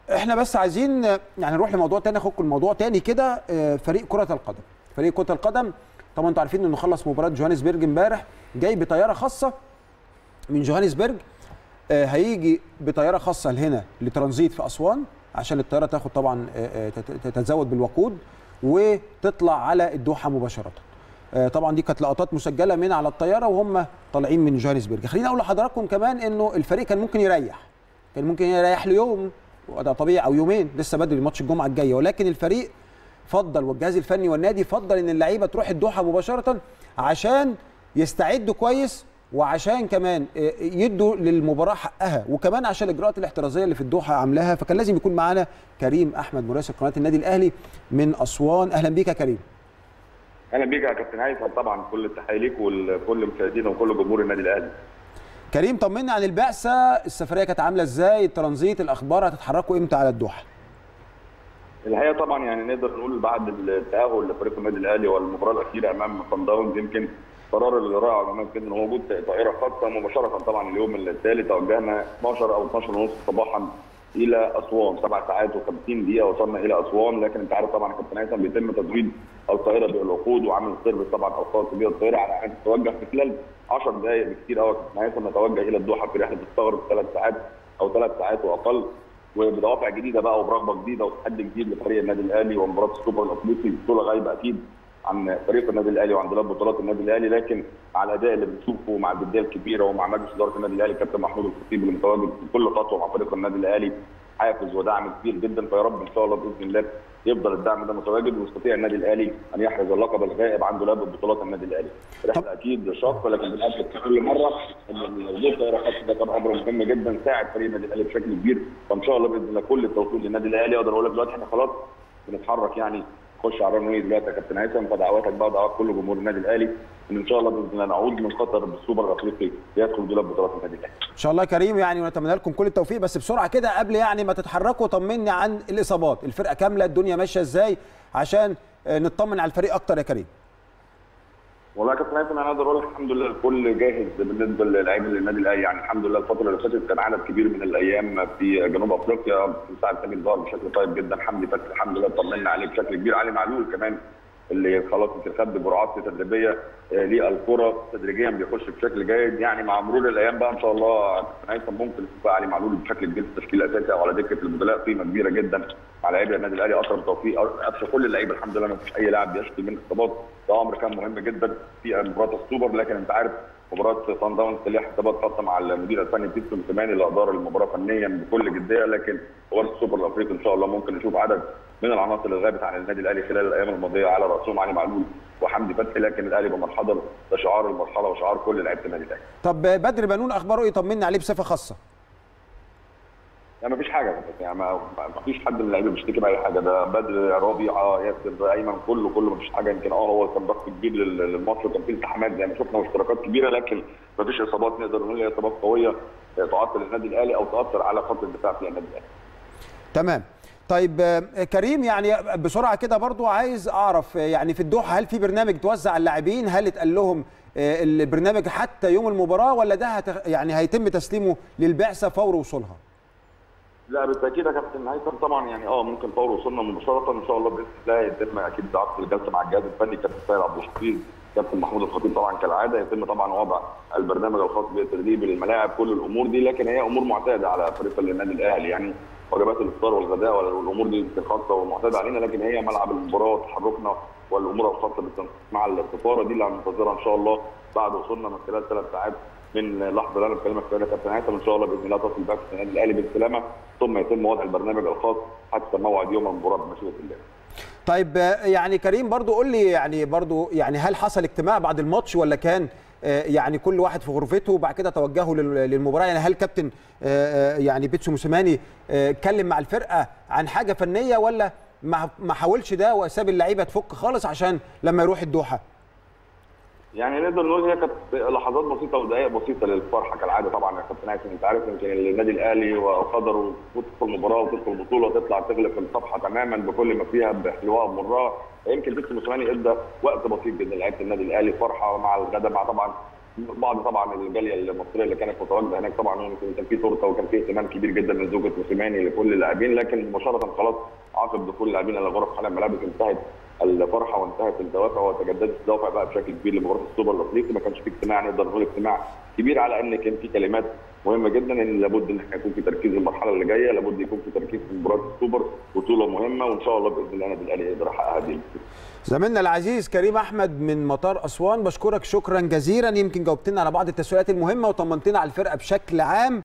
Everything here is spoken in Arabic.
احنا بس عايزين يعني نروح لموضوع تاني، ناخد الموضوع تاني كده. فريق كرة القدم، فريق كرة القدم طبعا انتوا عارفين انه خلص مباراة جوهانسبرج امبارح، جاي بطيارة خاصة من جوهانسبرج، هيجي بطيارة خاصة لهنا لترانزيت في أسوان عشان الطيارة تاخد طبعا تتزود بالوقود وتطلع على الدوحة مباشرة. طبعا دي كانت لقطات مسجلة من على الطيارة وهم طالعين من جوهانسبرج. خليني اقول لحضراتكم كمان انه الفريق كان ممكن يريح ليوم وده طبيعي او يومين، لسه بدري ماتش الجمعه الجايه، ولكن الفريق فضل والجهاز الفني والنادي فضل ان اللعيبه تروح الدوحه مباشره عشان يستعدوا كويس، وعشان كمان يدوا للمباراه حقها، وكمان عشان الاجراءات الاحترازيه اللي في الدوحه عاملاها. فكان لازم يكون معانا كريم احمد مراسل قناه النادي الاهلي من اسوان. اهلا بيك يا كريم. اهلا بيك يا كابتن هيثم، طبعا كل التحيه ليك وكل مشاهدينا وكل جمهور النادي الاهلي. كريم طمنا عن البعثه، السفريه كانت عامله ازاي؟ الترانزيت، الاخبار، هتتحركوا امتى على الدوحه؟ الحقيقه طبعا يعني نقدر نقول بعد التاهل لفريق النادي الاهلي والمباراه الاخيره امام صن داونز، يمكن قرار الرائع وجميل جدا ان هو وجود طائره خاصه مباشره طبعا اليوم التالي. توجهنا 12 او 12 ونص صباحا الى اسوان، 7 ساعات و50 دقيقه وصلنا الى اسوان. لكن انت عارف طبعا يا كابتن هيثم بيتم تزويد الطائره بالوقود وعامل السيرفيس طبعا الخاص بالطائره على ان تتوجه في خلال 10 دقائق بكثير قوي يا كابتن هيثم نتوجه الى الدوحه في رحله تستغرق 3 ساعات او 3 ساعات واقل، وبدوافع جديده بقى وبرغبه جديده وتحدي جديد لفريق النادي الاهلي ومباراه السوبر الافريقي. بطوله غايبه اكيد عن فريق النادي الاهلي وعن دولاب بطولات النادي الاهلي، لكن مع الاداء اللي بنشوفه مع الجديه الكبيره ومع مجلس اداره النادي الاهلي كابتن محمود الخطيب اللي متواجد في كل خطوه مع فريق النادي الاهلي حافز ودعم كبير جدا. فيا رب ان شاء الله باذن الله يفضل الدعم ده متواجد ويستطيع النادي الاهلي ان يحرز اللقب الغائب عن دولاب بطولات النادي الاهلي. رحله اكيد شاقه لكن بنأكد كل مره ان وجود طائره خاصه ده كان امر مهم جدا ساعد فريق النادي الاهلي بشكل كبير. فان شاء الله باذن الله كل التوفيق للنادي الاهلي. اقدر اقول لك دلوقتي احنا خلاص بنتحرك يعني نخش على الرنوي دلوقتي يا كابتن هيثم، فدعواتك بقى ودعوات كل جمهور النادي الاهلي ان شاء الله باذن الله نعود من قطر بالسوبر الافريقي ليدخل دولاب بطولات النادي الاهلي. ان شاء الله يا كريم يعني، ونتمنى لكم كل التوفيق. بس بسرعه كده قبل يعني ما تتحركوا طمني عن الاصابات، الفرقه كامله، الدنيا ماشيه ازاي عشان نطمن على الفريق اكتر يا كريم. والله يا كابتن هيثم انا اقدر اقول لك الحمد لله الكل جاهز بالنسبه للاعيبه النادي الاهلي. يعني الحمد لله الفتره اللي فاتت كان عدد كبير من الايام في جنوب افريقيا مساعد سمير ظهر بشكل طيب جدا. حمدي فتحي الحمد لله طمنا عليه بشكل كبير. علي معلول كمان اللي خلاص خد جرعات تدريبيه للكره تدريجيا بيخش بشكل جيد. يعني مع مرور الايام بقى ان شاء الله كابتن هيثم ممكن يبقى علي معلول بشكل كبير في التشكيل الاساسي او على دكه البدلاء، قيمه كبيره جدا على لعيبه النادي الاهلي. اكرم توفيق قفشه كل اللعيبه الحمد لله ما فيش اي لاعب بيشكي من اصابات. ده امر كان مهم جدا في مباراه السوبر، لكن انت عارف مباراه صن داونز ليها حسابات خاصه مع المدير الفني بيتسو موسيماني اللي ادار المباراه فنيا بكل جديه. لكن مباراه السوبر الافريقي ان شاء الله ممكن نشوف عدد من العناصر اللي غابت عن النادي الاهلي خلال الايام الماضيه على راسهم علي معلول وحمدي فتحي، لكن الاهلي بمرحله ده شعار المرحله وشعار كل لعيبه النادي الاهلي. طب بدر بنون اخباره ايه؟ طمنا عليه بصفه خاصه. يعني ما فيش حاجه يعني ما فيش حد من اللعيبه بيشتكي باي حاجه. ده بدر ربيعه ياسر ايمن كله ما فيش حاجه. يمكن هو كان ضغط كبير للماتش وكان فيه التحامات زي ما شفنا واشتراكات كبيره، لكن ما فيش اصابات نقدر نقول هي اصابات قويه تعطل النادي الاهلي او تاثر على خط الدفاع في النادي الاهلي. تمام. طيب كريم يعني بسرعه كده برضو عايز اعرف يعني في الدوحه هل في برنامج توزع على اللاعبين؟ هل اتقال لهم البرنامج حتى يوم المباراه ولا ده يعني هيتم تسليمه للبعثه فور وصولها؟ لا بالتاكيد يا كابتن هيثم طبعا يعني ممكن فور وصولنا مباشره ان شاء الله باذن الله يتم اكيد عقد الجلسه مع الجهاز الفني كابتن سيد عبد الحفيظ كابتن محمود الخطيب طبعا كالعاده. يتم طبعا وضع البرنامج الخاص بالتدريب للملاعب كل الامور دي، لكن هي امور معتاده على فريق النادي الاهلي. يعني وجبات الافطار والغداء والامور دي خاصه ومعتاده علينا، لكن هي ملعب المباراه وتحركنا والامور الخاصه مع السفاره دي اللي هننتظرها ان شاء الله بعد وصولنا من خلال 3 ساعات من اللحظه اللي انا بكلمك فيها يا كابتن هيثم. ان شاء الله باذن الله تصل بعثه النادي الاهلي بالسلامه ثم يتم وضع البرنامج الخاص حتى موعد يوم المباراه بمشيئه الله. طيب يعني كريم برضو قول لي يعني هل حصل اجتماع بعد الماتش ولا كان يعني كل واحد في غرفته وبعد كده توجهوا للمباراه؟ يعني هل كابتن يعني بيتسو موسيماني اتكلم مع الفرقه عن حاجه فنيه ولا ما حاولش ده وساب اللعيبه تفك خالص عشان لما يروح الدوحه؟ يعني نقدر نقول هي كانت لحظات بسيطه ودقائق بسيطه للفرحه كالعاده. طبعا يا كابتن هيثم انت عارف يمكن النادي الاهلي وقدره تدخل مباراه وتدخل بطوله وتطلع تغلق الصفحه تماما بكل ما فيها بحلوها ومرها. يمكن بيتسو موسيماني ادى وقت بسيط جدا لعيبه النادي الاهلي فرحه مع الغداء مع طبعا بعض طبعا الجاليه المصريه اللي كانت متواجده هناك، طبعا كان في تورته وكان في اهتمام كبير جدا من زوجة موسيماني لكل اللاعبين، لكن مباشره خلاص عقب دخول اللاعبين الى غرف حلب الملابس انتهت الفرحه وانتهت الدوافع وتجددت الدوافع بقى بشكل كبير لمباراه السوبر الافريقي. ما كانش في اجتماع نقدر نقول اجتماع كبير، على ان كان في كلمات مهمه جدا ان لابد ان احنا يكون في تركيز المرحله اللي جايه، لابد يكون في تركيز في مباراه السوبر، بطوله مهمه وان شاء الله باذن الله النادي الاهلي يقدر يحقق هذه البطوله. زميلنا العزيز كريم احمد من مطار اسوان، بشكرك شكرا جزيلا، يمكن جاوبتنا على بعض التساؤلات المهمه وطمنتنا على الفرقه بشكل عام.